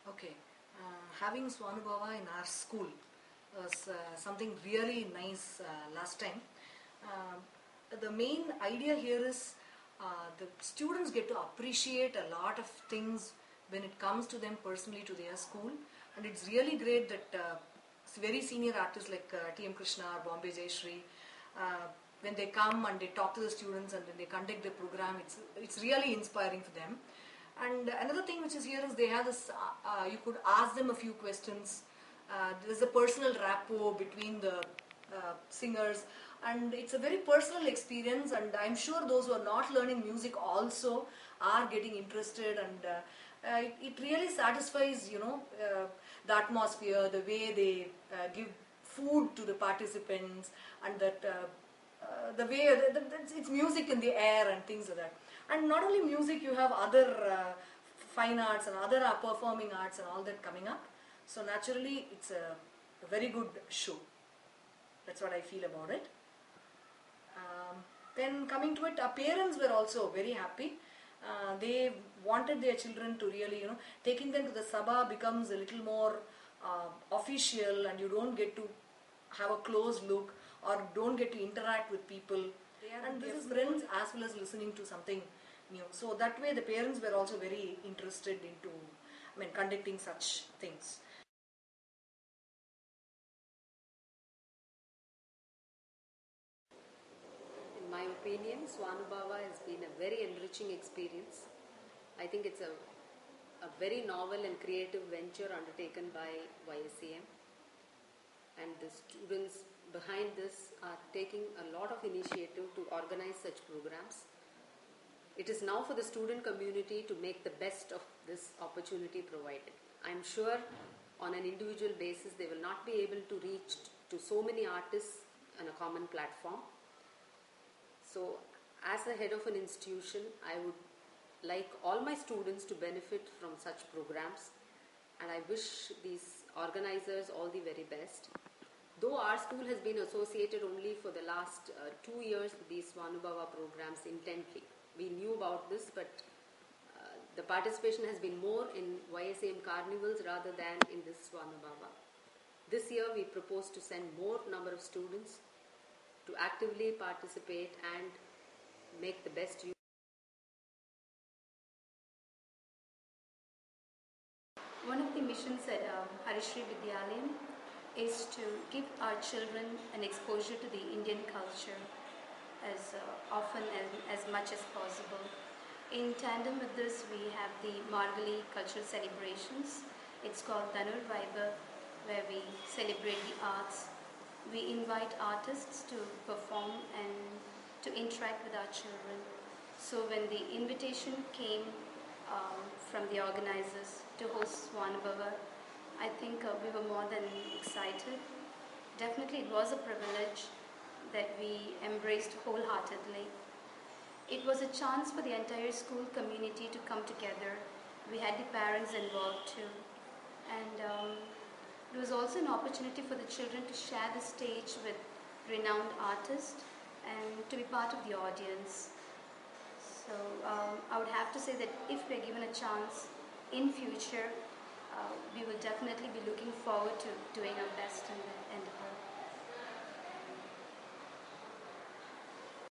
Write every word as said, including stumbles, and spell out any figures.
Okay, uh, having Swanubhava in our school was uh, something really nice uh, last time. Uh, the main idea here is uh, the students get to appreciate a lot of things when it comes to them personally to their school, and it's really great that uh, very senior artists like uh, T M Krishna or Bombay Jayashree, uh, when they come and they talk to the students and then they conduct the program, it's it's really inspiring for them. And another thing which is here is they have this, uh, uh, you could ask them a few questions. Uh, there's a personal rapport between the uh, singers, and it's a very personal experience, and I'm sure those who are not learning music also are getting interested, and uh, uh, it, it really satisfies, you know, uh, the atmosphere, the way they uh, give food to the participants, and that uh, uh, the way the, the, it's music in the air and things like that. And not only music, you have other uh, fine arts and other uh, performing arts and all that coming up. So naturally, it's a, a very good show. That's what I feel about it. Um, then coming to it, our parents were also very happy. Uh, they wanted their children to really, you know, taking them to the Sabha becomes a little more uh, official, and you don't get to have a close look or don't get to interact with people. And this is friends as well as listening to something new. So that way the parents were also very interested into, I mean, conducting such things. In my opinion, Swanubhava has been a very enriching experience. I think it's a, a very novel and creative venture undertaken by Y S A M. And the students behind this are taking a lot of initiative to organize such programs. It is now for the student community to make the best of this opportunity provided. I'm sure on an individual basis they will not be able to reach to so many artists on a common platform. So as the head of an institution, I would like all my students to benefit from such programs, and I wish these organizers all the very best. Though our school has been associated only for the last uh, two years with these Swanubhava programs intently. We knew about this, but uh, the participation has been more in Y S A M carnivals rather than in this Swanubhava. This year we propose to send more number of students to actively participate and make the best use. One of the missions at um, Harishri Vidyalayam is to give our children an exposure to the Indian culture as uh, often as, as much as possible. In tandem with this, we have the Margali cultural celebrations. It's called Dhanur Vaibhav, where we celebrate the arts. We invite artists to perform and to interact with our children. So when the invitation came um, from the organizers to host Swanubhava, I think uh, we were more than excited. Definitely it was a privilege that we embraced wholeheartedly. It was a chance for the entire school community to come together. We had the parents involved too. And um, it was also an opportunity for the children to share the stage with renowned artists and to be part of the audience. So um, I would have to say that if we are given a chance in future, uh, we will definitely be looking forward to doing our best in that.